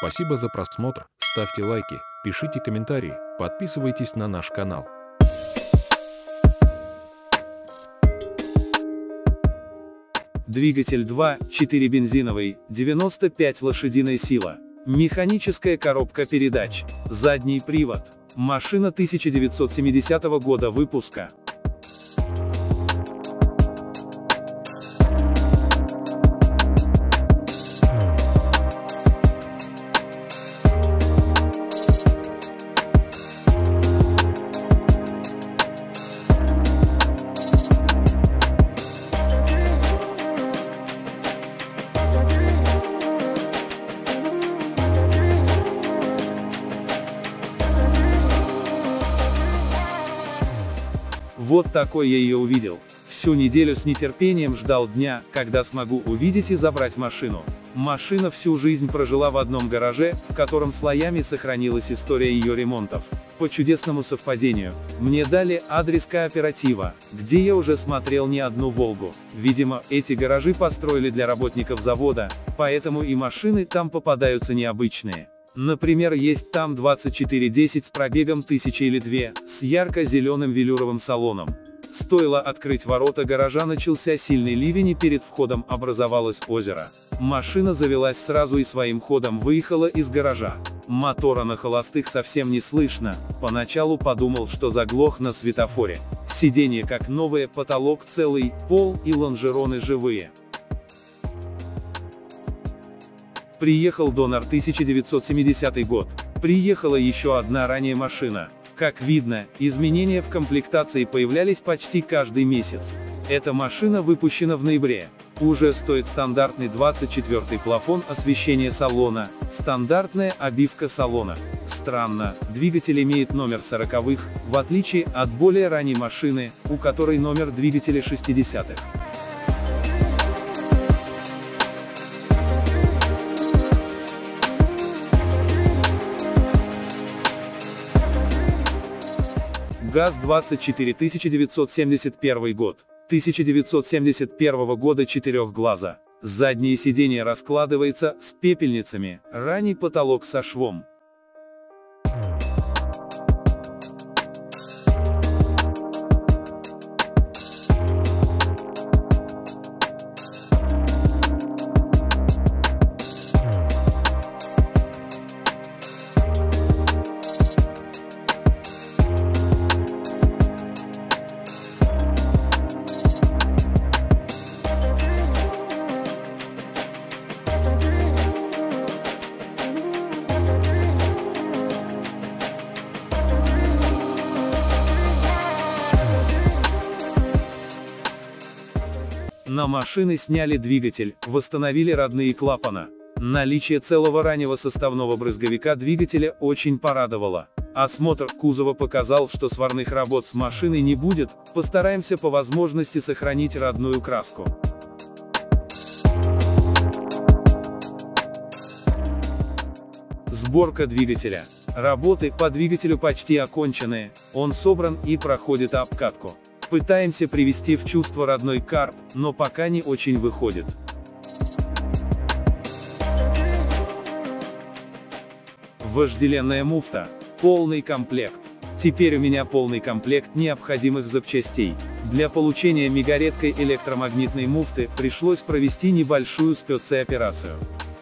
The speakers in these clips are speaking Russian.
Спасибо за просмотр, ставьте лайки, пишите комментарии, подписывайтесь на наш канал. Двигатель 2.4 бензиновый, 95 лошадиная сила. Механическая коробка передач. Задний привод. Машина 1970 года выпуска. Вот такой я ее увидел. Всю неделю с нетерпением ждал дня, когда смогу увидеть и забрать машину. Машина всю жизнь прожила в одном гараже, в котором слоями сохранилась история ее ремонтов. По чудесному совпадению, мне дали адрес кооператива, где я уже смотрел не одну «Волгу». Видимо, эти гаражи построили для работников завода, поэтому и машины там попадаются необычные. Например, есть там 2410 с пробегом 1000 или 2, с ярко-зеленым велюровым салоном. Стоило открыть ворота гаража, начался сильный ливень и перед входом образовалось озеро. Машина завелась сразу и своим ходом выехала из гаража. Мотора на холостых совсем не слышно, поначалу подумал, что заглох на светофоре. Сиденье как новое, потолок целый, пол и лонжероны живые. Приехал донор 1970 год. Приехала еще одна ранее машина. Как видно, изменения в комплектации появлялись почти каждый месяц. Эта машина выпущена в ноябре. Уже стоит стандартный 24-й плафон освещения салона, стандартная обивка салона. Странно, двигатель имеет номер 40-х, в отличие от более ранней машины, у которой номер двигателя 60-х. ГАЗ-24 1971 год. 1971 года четырехглаза. Заднее сиденье раскладывается, с пепельницами, ранний потолок со швом. На машины сняли двигатель, восстановили родные клапана. Наличие целого раннего составного брызговика двигателя очень порадовало. Осмотр кузова показал, что сварных работ с машиной не будет, постараемся по возможности сохранить родную краску. Сборка двигателя. Работы по двигателю почти окончены, он собран и проходит обкатку. Пытаемся привести в чувство родной карб, но пока не очень выходит. Вожделенная муфта. Полный комплект. Теперь у меня полный комплект необходимых запчастей. Для получения мегаредкой электромагнитной муфты пришлось провести небольшую спецоперацию.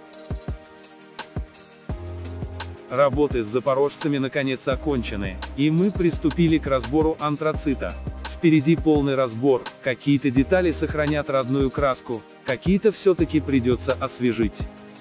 Работы с запорожцами наконец окончены, и мы приступили к разбору антрацита. Впереди полный разбор, какие-то детали сохранят родную краску, какие-то все-таки придется освежить.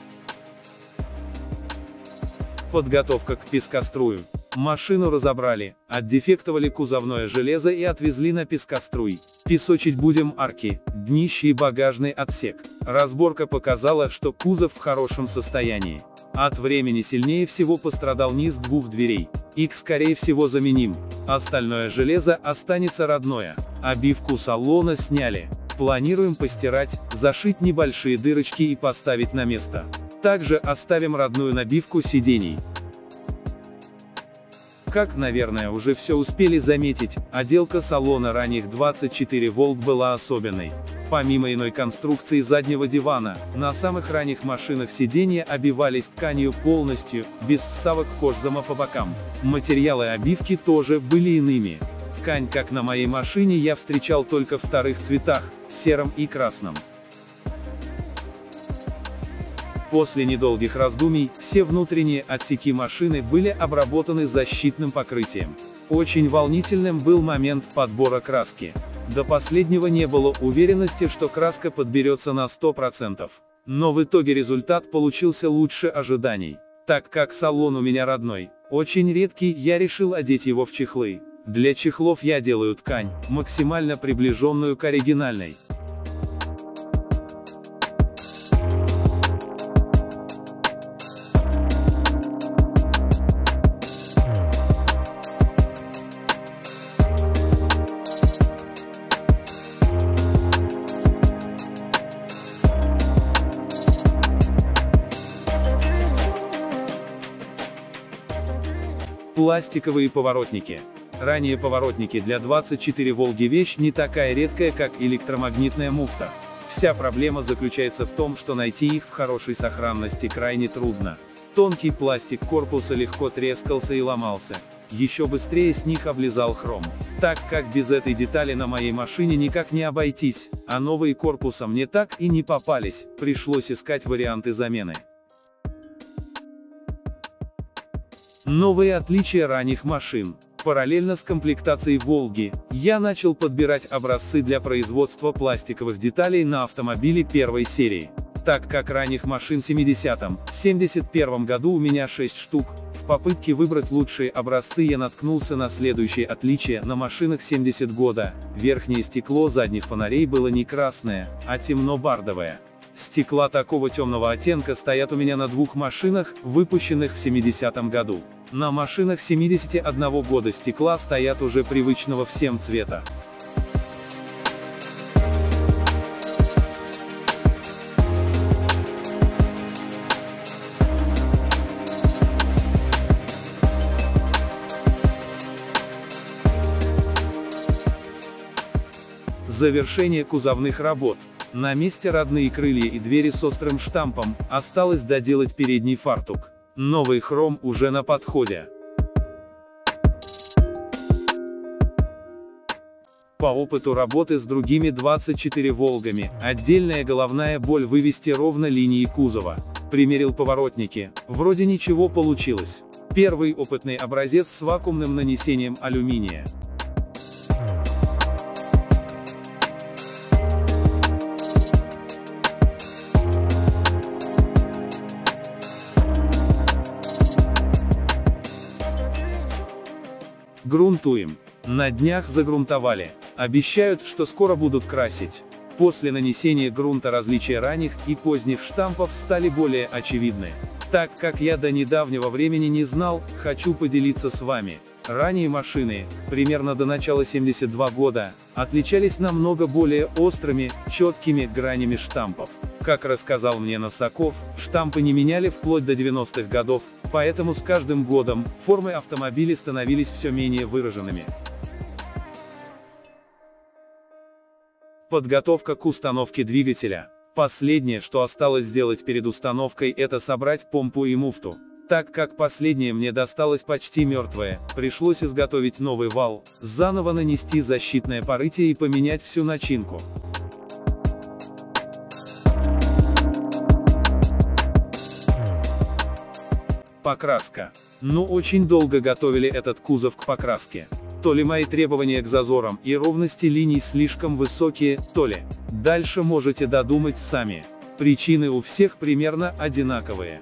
Подготовка к пескострую. Машину разобрали, отдефектовали кузовное железо и отвезли на пескоструй. Песочить будем арки, днище и багажный отсек. Разборка показала, что кузов в хорошем состоянии. От времени сильнее всего пострадал низ двух дверей. Их скорее всего заменим. Остальное железо останется родное. Обивку салона сняли. Планируем постирать, зашить небольшие дырочки и поставить на место. Также оставим родную набивку сидений. Как, наверное, уже все успели заметить, отделка салона ранних 24 Волк была особенной. Помимо иной конструкции заднего дивана, на самых ранних машинах сиденья обивались тканью полностью, без вставок кожзама по бокам. Материалы обивки тоже были иными. Ткань, как на моей машине, я встречал только в вторых цветах, сером и красном. После недолгих раздумий, все внутренние отсеки машины были обработаны защитным покрытием. Очень волнительным был момент подбора краски. До последнего не было уверенности, что краска подберется на 100%. Но в итоге результат получился лучше ожиданий. Так как салон у меня родной, очень редкий, я решил одеть его в чехлы. Для чехлов я делаю ткань, максимально приближенную к оригинальной. Пластиковые поворотники. Ранее поворотники для 24 Волги вещь не такая редкая, как электромагнитная муфта. Вся проблема заключается в том, что найти их в хорошей сохранности крайне трудно. Тонкий пластик корпуса легко трескался и ломался. Еще быстрее с них облезал хром. Так как без этой детали на моей машине никак не обойтись, а новые корпуса мне так и не попались, пришлось искать варианты замены. Новые отличия ранних машин. Параллельно с комплектацией Волги, я начал подбирать образцы для производства пластиковых деталей на автомобиле первой серии. Так как ранних машин в 70-71 году у меня 6 штук, в попытке выбрать лучшие образцы я наткнулся на следующее отличие: на машинах 70 года, верхнее стекло задних фонарей было не красное, а темно-бардовое. Стекла такого темного оттенка стоят у меня на двух машинах, выпущенных в 70-м году. На машинах 71 года стекла стоят уже привычного всем цвета. Завершение кузовных работ. На месте родные крылья и двери с острым штампом, осталось доделать передний фартук. Новый хром уже на подходе. По опыту работы с другими 24 Волгами, отдельная головная боль вывести ровно линии кузова. Примерил поворотники, вроде ничего получилось. Первый опытный образец с вакуумным нанесением алюминия. Грунтуем. На днях загрунтовали. Обещают, что скоро будут красить. После нанесения грунта различия ранних и поздних штампов стали более очевидны. Так как я до недавнего времени не знал, хочу поделиться с вами. Ранние машины, примерно до начала 72 года, отличались намного более острыми, четкими гранями штампов. Как рассказал мне Носаков, штампы не меняли вплоть до 90-х годов, поэтому с каждым годом формы автомобилей становились все менее выраженными. Подготовка к установке двигателя. Последнее, что осталось сделать перед установкой, это собрать помпу и муфту. Так как последнее мне досталось почти мертвое, пришлось изготовить новый вал, заново нанести защитное покрытие и поменять всю начинку. Покраска. Очень долго готовили этот кузов к покраске. То ли мои требования к зазорам и ровности линий слишком высокие, то ли. Дальше можете додумать сами. Причины у всех примерно одинаковые.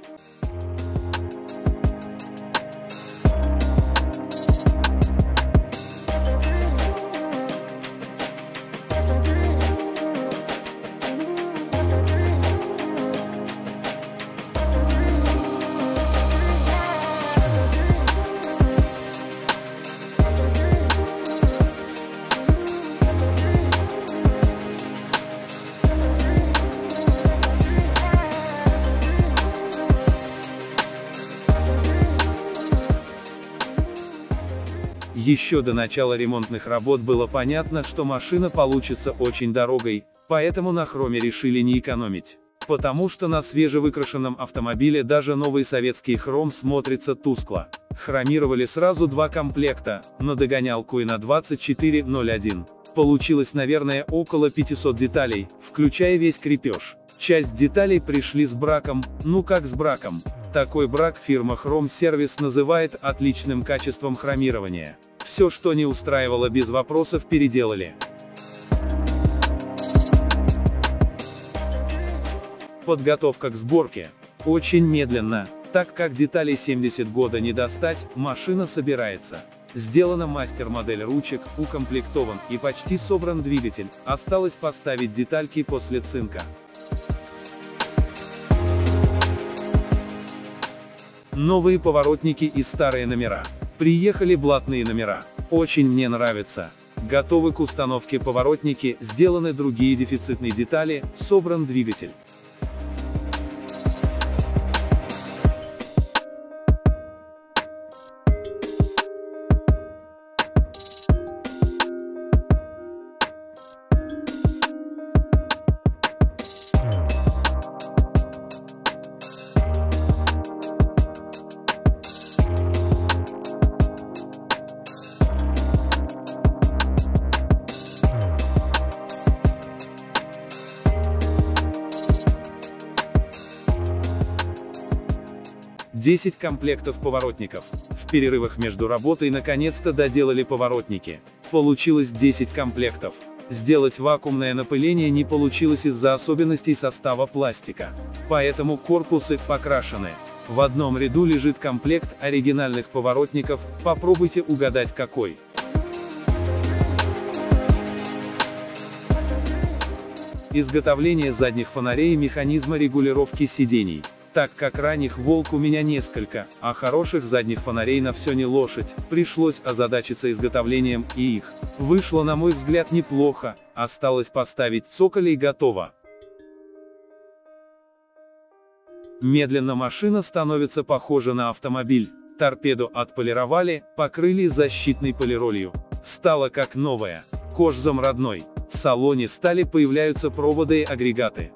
Еще до начала ремонтных работ было понятно, что машина получится очень дорогой, поэтому на хроме решили не экономить. Потому что на свежевыкрашенном автомобиле даже новый советский хром смотрится тускло. Хромировали сразу два комплекта, на догонялку и на 2401. Получилось, наверное, около 500 деталей, включая весь крепеж. Часть деталей пришли с браком, ну как с браком. Такой брак фирма Chrome Service называет отличным качеством хромирования. Все, что не устраивало, без вопросов переделали. Подготовка к сборке. Очень медленно, так как деталей 70 года не достать, машина собирается. Сделана мастер-модель ручек, укомплектован и почти собран двигатель, осталось поставить детальки после цинка. Новые поворотники и старые номера. Приехали блатные номера. Очень мне нравится. Готовы к установке поворотники, сделаны другие дефицитные детали, собран двигатель. Десять комплектов поворотников. В перерывах между работой наконец-то доделали поворотники. Получилось 10 комплектов. Сделать вакуумное напыление не получилось из-за особенностей состава пластика. Поэтому корпусы покрашены. В одном ряду лежит комплект оригинальных поворотников, попробуйте угадать какой. Изготовление задних фонарей и механизма регулировки сидений. Так как ранних «Волк» у меня несколько, а хороших задних фонарей на все не лошадь, пришлось озадачиться изготовлением и их. Вышло, на мой взгляд, неплохо, осталось поставить цоколь и готово. Медленно машина становится похожа на автомобиль. Торпеду отполировали, покрыли защитной полиролью. Стало как новая. Кожзам родной. В салоне стали появляются проводы и агрегаты.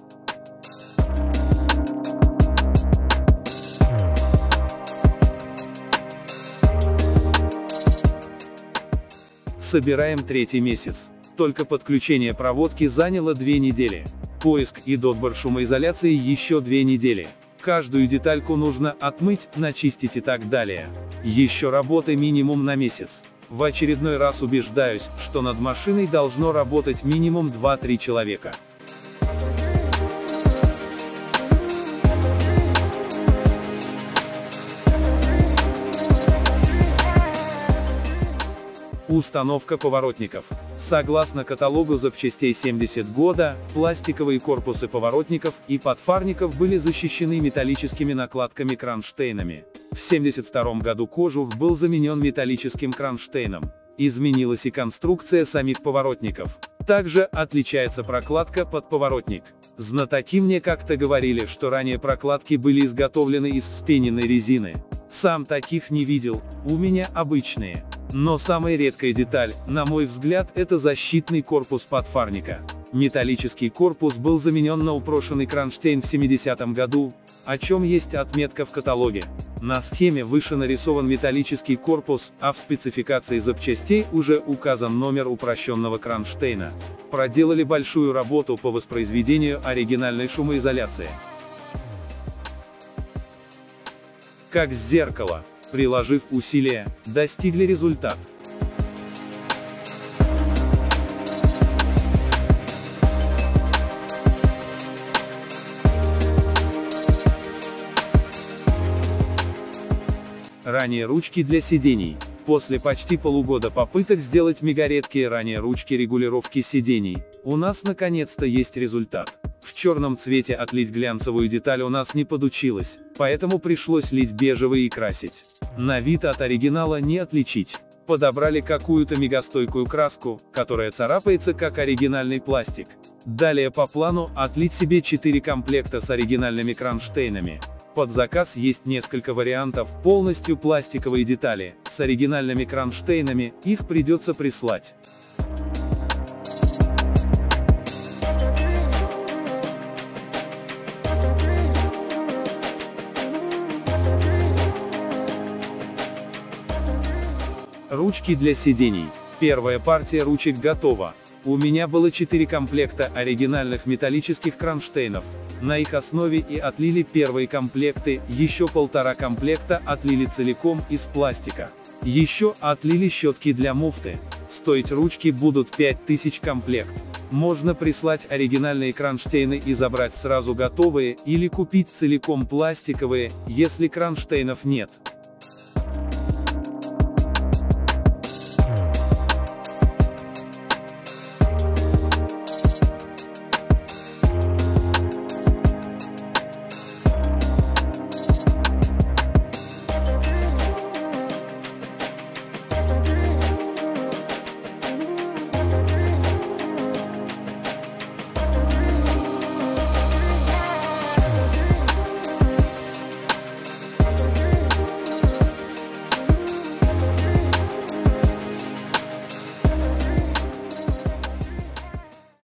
Собираем третий месяц. Только подключение проводки заняло 2 недели. Поиск и дотбор шумоизоляции еще 2 недели. Каждую детальку нужно отмыть, начистить и так далее. Еще работы минимум на месяц. В очередной раз убеждаюсь, что над машиной должно работать минимум 2-3 человека. Установка поворотников. Согласно каталогу запчастей 70 года, пластиковые корпусы поворотников и подфарников были защищены металлическими накладками-кронштейнами. В 1972 году кожух был заменен металлическим кронштейном. Изменилась и конструкция самих поворотников. Также отличается прокладка под поворотник. Знатоки мне как-то говорили, что ранее прокладки были изготовлены из вспененной резины. Сам таких не видел, у меня обычные. Но самая редкая деталь, на мой взгляд, это защитный корпус подфарника. Металлический корпус был заменен на упрошенный кронштейн в 70-м году, о чем есть отметка в каталоге. На схеме выше нарисован металлический корпус, а в спецификации запчастей уже указан номер упрощенного кронштейна. Проделали большую работу по воспроизведению оригинальной шумоизоляции. Как с зеркала. Приложив усилия, достигли результат. Ранее ручки для сидений. После почти полугода попыток сделать мегаредкие ранее ручки регулировки сидений, у нас наконец-то есть результат. В черном цвете отлить глянцевую деталь у нас не подучилось, поэтому пришлось лить бежевый и красить. На вид от оригинала не отличить. Подобрали какую-то мегастойкую краску, которая царапается как оригинальный пластик. Далее по плану отлить себе 4 комплекта с оригинальными кронштейнами. Под заказ есть несколько вариантов, полностью пластиковые детали, с оригинальными кронштейнами, их придется прислать. Ручки для сидений. Первая партия ручек готова. У меня было 4 комплекта оригинальных металлических кронштейнов. На их основе и отлили первые комплекты, еще 1,5 комплекта отлили целиком из пластика. Еще отлили щетки для муфты. Стоить ручки будут 5000 комплект. Можно прислать оригинальные кронштейны и забрать сразу готовые, или купить целиком пластиковые, если кронштейнов нет.